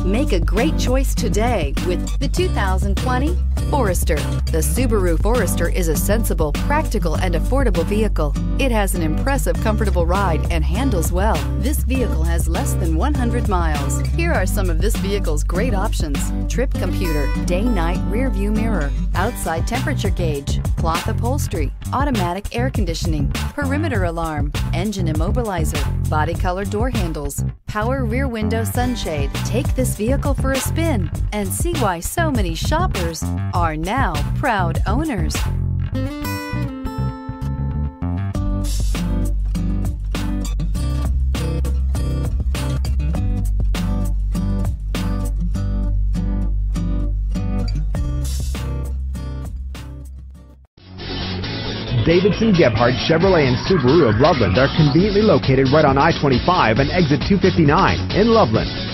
Make a great choice today with the 2020 Forester. The Subaru Forester is a sensible, practical, and affordable vehicle. It has an impressive, comfortable ride and handles well. This vehicle has less than 100 miles. Here are some of this vehicle's great options: trip computer, day-night rear view mirror, outside temperature gauge, cloth upholstery, automatic air conditioning, perimeter alarm, engine immobilizer, body color door handles, power rear window sunshade. Take this vehicle for a spin and see why so many shoppers are now proud owners. Davidson Gebhardt Chevrolet and Subaru of Loveland are conveniently located right on I-25 and exit 259 in Loveland.